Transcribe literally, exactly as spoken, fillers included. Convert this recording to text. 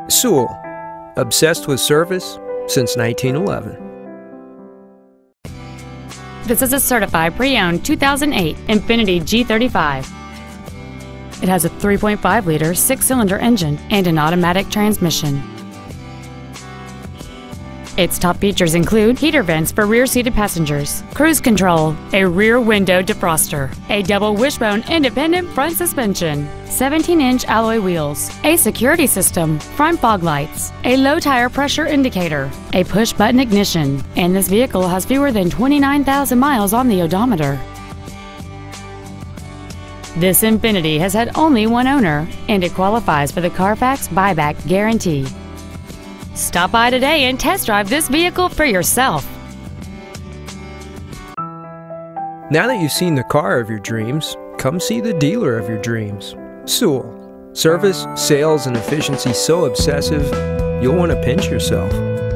Sewell, obsessed with service since nineteen eleven. This is a certified pre-owned two thousand eight Infiniti G thirty-five. It has a three point five liter six-cylinder engine and an automatic transmission. Its top features include heater vents for rear-seated passengers, cruise control, a rear window defroster, a double wishbone independent front suspension, seventeen inch alloy wheels, a security system, front fog lights, a low tire pressure indicator, a push-button ignition, and this vehicle has fewer than twenty-nine thousand miles on the odometer. This Infiniti has had only one owner, and it qualifies for the Carfax buyback guarantee. Stop by today and test drive this vehicle for yourself. Now that you've seen the car of your dreams, come see the dealer of your dreams. Sewell. Service, sales, and efficiency so obsessive, you'll want to pinch yourself.